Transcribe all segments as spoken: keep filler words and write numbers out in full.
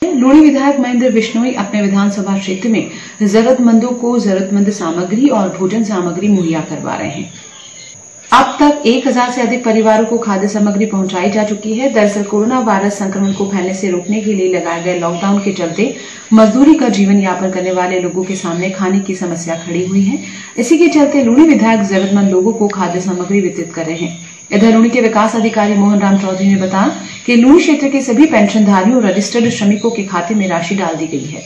लूणी विधायक महेंद्र बिश्नोई अपने विधानसभा क्षेत्र में जरूरतमंदों को जरूरतमंद सामग्री और भोजन सामग्री मुहैया करवा रहे हैं। अब तक एक हज़ार से अधिक परिवारों को खाद्य सामग्री पहुंचाई जा चुकी है। दरअसल कोरोना वायरस संक्रमण को फैलने से रोकने के लिए लगाए गए लॉकडाउन के चलते मजदूरी का जीवन यापन करने वाले लोगों के सामने खाने की समस्या खड़ी हुई है। इसी के चलते लूणी विधायक जरूरतमंद लोगों को खाद्य सामग्री वितरित कर रहे हैं। इधर लूणी के विकास अधिकारी मोहन राम चौधरी ने बताया कि लूणी क्षेत्र के सभी पेंशनधारियों और रजिस्टर्ड श्रमिकों के खाते में राशि डाल दी गई है।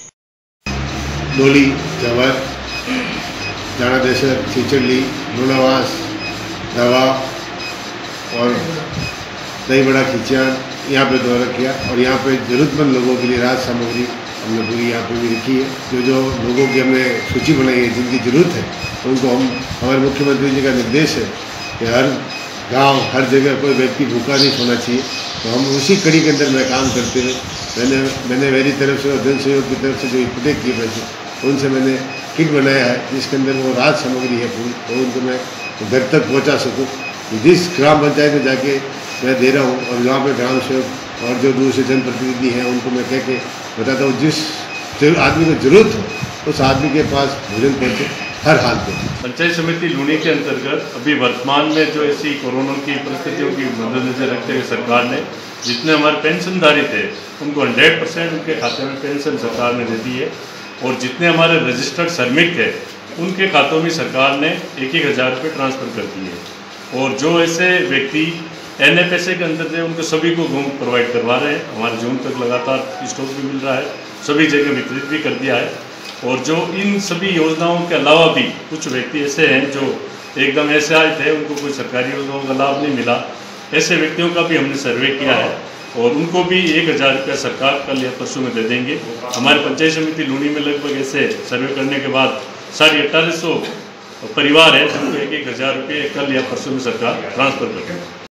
लोली, जवर, जानादेशर, चिचड़ी, लूणावास, दवा और दही बड़ा खिचियान यहाँ पे दौरा किया और यहाँ पे जरूरतमंद लोगों के लिए राहत सामग्री हमने पूरी यहाँ पे भी रखी है। जो जो लोगों की हमने सूची बनाई है जिनकी ज़रूरत है उनको हम, हमारे मुख्यमंत्री जी का निर्देश है कि हर गांव, हर जगह कोई व्यक्ति भूखा नहीं सोना चाहिए। तो हम उसी कड़ी के अंदर मैं काम करते हुए मैंने मैंने मेरी तरफ से और जन सहयोग की तरफ से जो इकट्ठे किए पैसे उनसे मैंने किट बनाया है जिसके अंदर वो राहत सामग्री है पूरी, और उनको मैं घर तक पहुंचा सकूं। जिस ग्राम पंचायत में जाके मैं दे रहा हूं और जहाँ पे ग्राम सेवक और जो दूसरे जनप्रतिनिधि हैं उनको मैं कह के बताता हूँ जिस आदमी को जरूरत हो उस आदमी के पास भोजन पहुँचे हर हाल में। पंचायत समिति लूणी के अंतर्गत अभी वर्तमान में जो ऐसी कोरोना की परिस्थितियों की मद्देनजर रखते हुए सरकार ने जितने हमारे पेंशनधारी थे उनको हंड्रेड परसेंट उनके खाते में पेंशन सरकार ने दे दी है, और जितने हमारे रजिस्टर्ड श्रमिक थे उनके खातों में सरकार ने एक एक हज़ार रुपये ट्रांसफ़र कर दिए। और जो ऐसे व्यक्ति एन एफ एस ए के अंदर थे उनको सभी को गेहूँ प्रोवाइड करवा रहे हैं। हमारे जून तक लगातार स्टॉक भी मिल रहा है, सभी जगह वितरित भी कर दिया है। और जो इन सभी योजनाओं के अलावा भी कुछ व्यक्ति ऐसे हैं जो एकदम ऐसे आए थे उनको कोई सरकारी योजनाओं का लाभ नहीं मिला, ऐसे व्यक्तियों का भी हमने सर्वे किया है और उनको भी एक हज़ार रुपया सरकार कल या परसों में दे देंगे। हमारे पंचायत समिति लूणी में लगभग ऐसे सर्वे करने के बाद साढ़े अट्ठारह सौ परिवार है जिनको एक एक हज़ार रुपये कल या परसों में सरकार ट्रांसफ़र कर देंगे।